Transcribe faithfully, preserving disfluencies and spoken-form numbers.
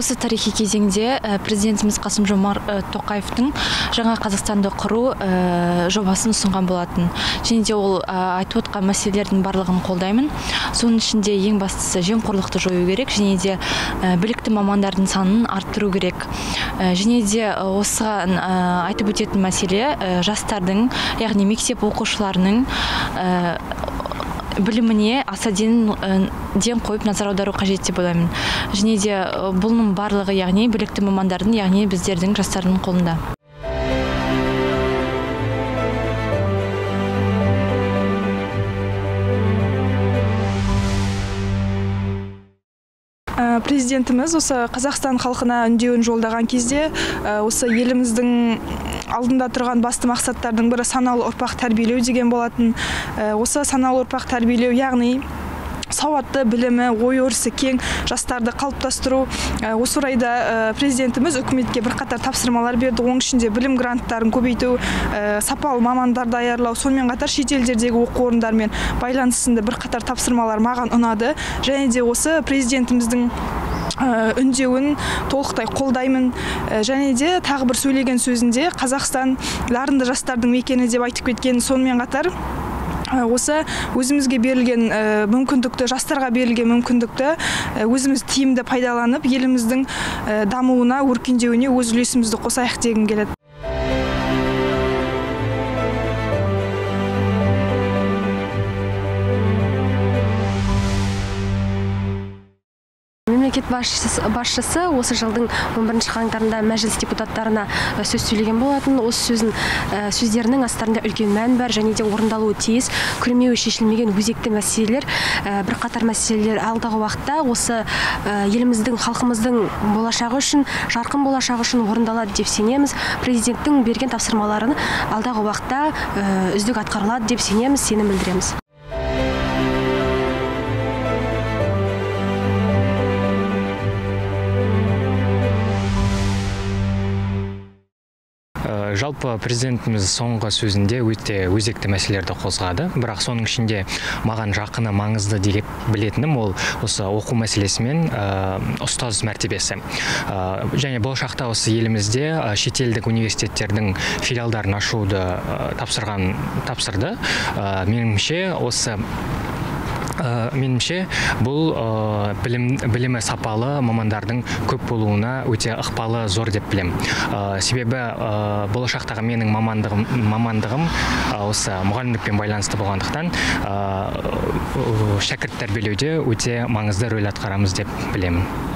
Осы тарихи кезеңде президентіміз Қасым-Жомарт Тоқаевтың жаңа Қазақстанды құру жобасын ұсынған болатын. Және де ол айтып отқан мәселелердің барлығын қолдаймын. Соның ішінде ең бастысы жемқорлықты жою керек, және де білікті мамандардың санын арттыру керек. Және де осыған айтып өтетін мәселе жастардың, яғни мектеп оқушыларының біліміне аса ден ден қойып назар аудару қажет деп ойлаймын. Және де бұның барлығы, яғни білікті мамандардың, яғни біздердің жастардың қолында. Президентіміз осы Қазақстан халқына үндеуін жолдаған кезде осы еліміздің алдында тұрған басты мақсаттардың бірі саналы ұрпақ тәрбиелеу деген болатын. Осы саналы ұрпақ тәрбиелеу, яғни сауатты, білімі, ой-өрісі кең жастарды қалыптастыру. Осы орайда президентіміз үкіметке бірқатар тапсырмалар берді. Оның ішінде білім гранттарын көбейту, сапалы мамандар даярлау, сонымен қатар шетелдердегі оқу орындарымен байланысында бірқатар тапсырмалар маған ұнады. Және де осы президентіміздің үндеуін толықтай қолдаймын. Және де тағы бір сөйлеген сөзінде Қазақстан дарынды жастардың мекені деп айтып кеткен. Сонымен қатар осы өзімізге берілген мүмкіндікті, жастарға берілген мүмкіндікті өзіміз тиімді пайдаланып, еліміздің дамуына, өркендеуіне өз үлесімізді қосайық дегім келеді. Мемлекет басшысы осы жылдың он бірінші қаңтарында мәжіліс депутаттарына сөз сөйлеген болатын. Осы сөзін сөздерінің астарында үлкен мән бар, және де орындалуы тиіс. Күрмеуі шешілмеген өзекті мәселелер, бірқатар мәселелер алдағы уақытта осы еліміздің, халқымыздың болашағы үшін, жарқын болашағы үшін орындалады деп сенеміз. Президенттің берген тапсырмаларын алдағы уақытта үздік атқарылады деп сенеміз, сенім білдіреміз. Жалпы президентіміз соңғы сөзінде өте өзекті мәселелерді қозғады, бірақ соның ішінде маған жақыны, маңызды деп білетінім ол осы оқу мәселесі мен ұстаз мәртебесі. Және болашақта осы елімізде шетелдік университеттердің филиалдарын ашуды тапсырған тапсырды. Меніңше осы Меніңше бұл білімі сапалы мамандардың көп болуына өте ықпалы зор деп білем. Себебі болашақтағы менің мамандығым осы мұғалімдікпен байланысты болғандықтан шәкірт тәрбиелеуде өте маңызды рөл атқарамыз деп білемін.